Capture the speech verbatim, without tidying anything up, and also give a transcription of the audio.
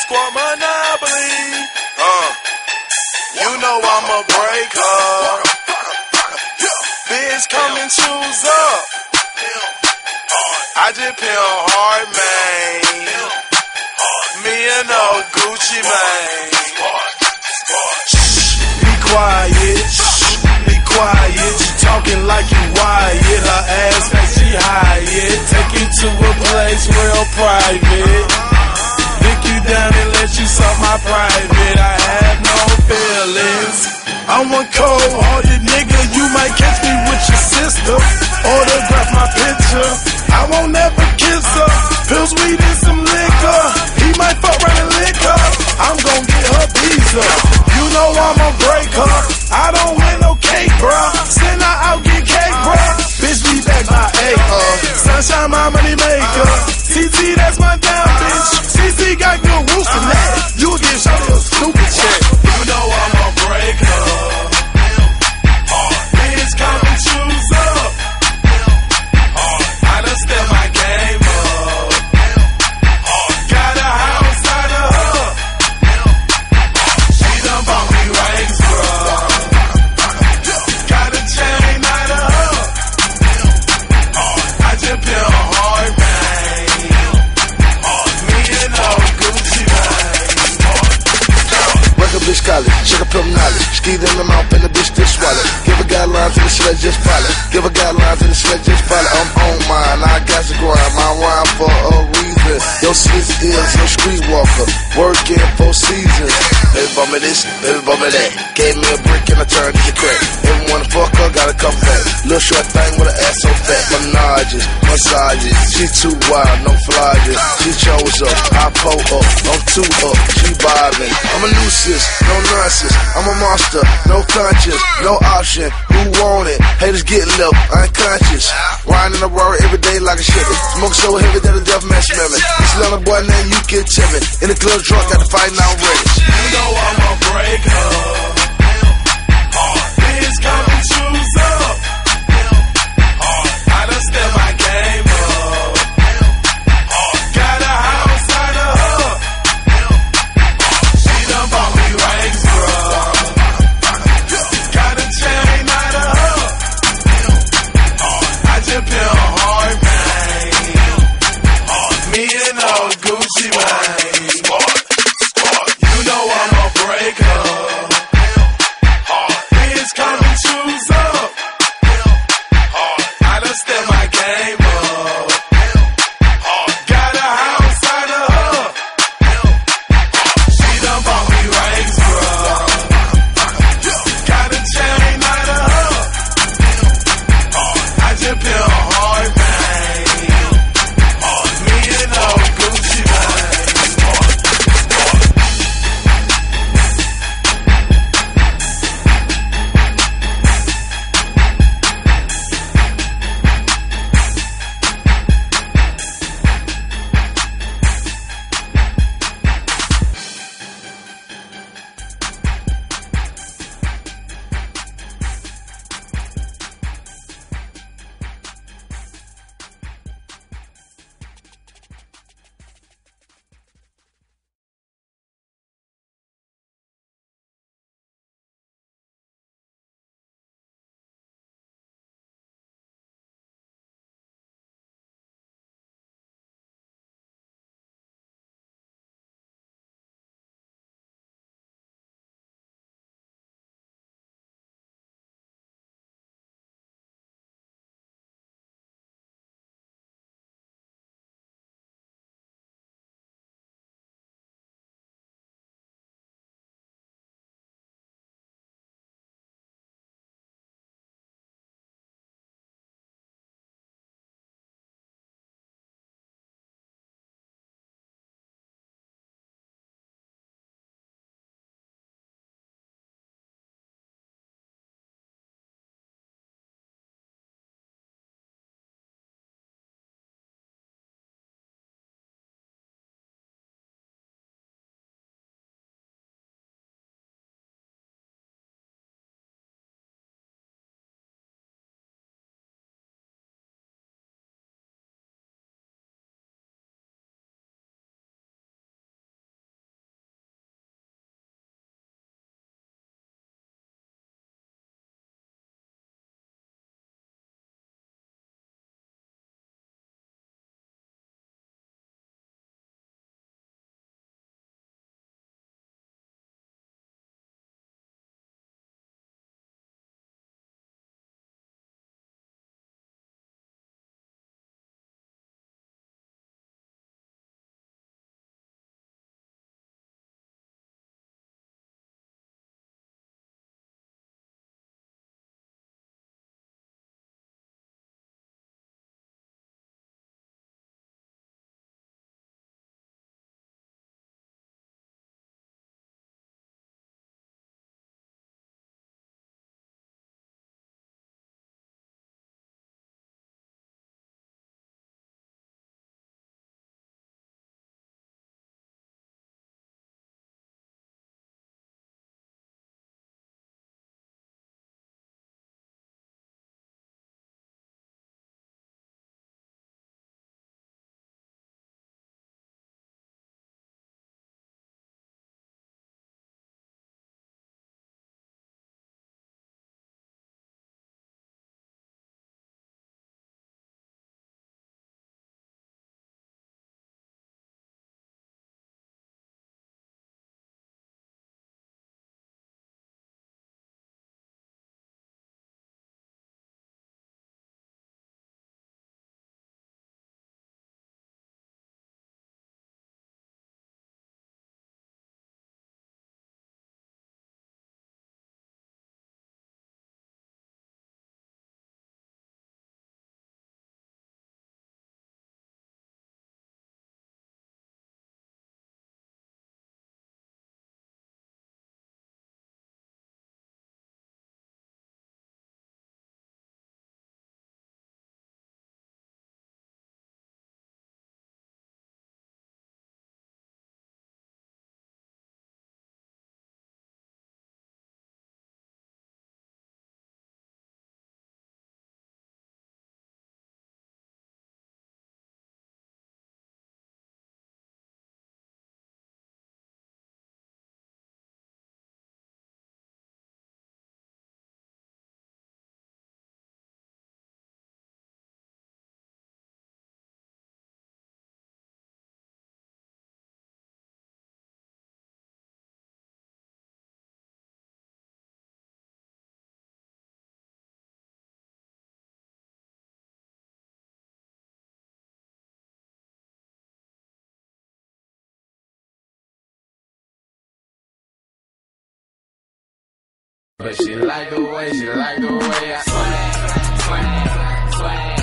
Squad Monopoly. Uh, you know I'm a breaker. Biz coming, shoes up. I just feel hard, man. Me and old Gucci, man. Shh, be quiet, shh, be quiet. She talking like you wired. Her ass like she hired. Take you to a place real private. Dick you down and let you suck my private. I have no feelings. I'm a cold-hearted nigga. You might catch me with your sister. Autograph my picture. I won't ever kiss her. Pills, weed, and some liquor. He might fuck around and lick her. I'm gon' get her pizza. You know I'ma break her. I don't win no cake, bruh. Send her out, get cake, bruh. Bitch, be back my acre. Sunshine, my money maker. T T, that's my down bitch. C C got good roots in that. You get shot a stupid shit. You know I'ma break her. Bitch, come and choose up. I done step my game up. Got a house out of her. She done bought me rings, bruh. Got a chain out of her. I just feel hard, man. Me and old Gucci, man. Work a bitch college, check a pill knowledge. Ski in the mouth and the bitch still swallow. Give a guidelines and the sledge just follow. Give a guidelines and the sledge just follow. I'm on mine, I got to grind. My rhyme for a reason. Your sis is no streetwalker. Working for seasons. Baby bum me this, baby bum me that. Gave me a brick and I turned to the crack. Every wanna fuck her, gotta come back. Little short thing with an ass so fat. Menages, massages. She too wild, no flyages. She chose up, I pull up. I'm too up, she vibing. I'm a nuisance, no nonsense. I'm a monster, no conscience, no option. Who want it? Haters getting low, unconscious. Riding a Rari every day like a Chevy. Smoke so heavy that a death man smell me. This little boy named you get timid. In the club drunk, got to fight now ready. You know I'ma break her. Bitch, come and choose up. I done step my game up. Got a house out of her. She done bought me rings, bruh. Got a chain out of her. I just feel hard, man. Me and old Gucci, man. You know I'm a breaker. But she like the way, she like the way I swag, swag, swag.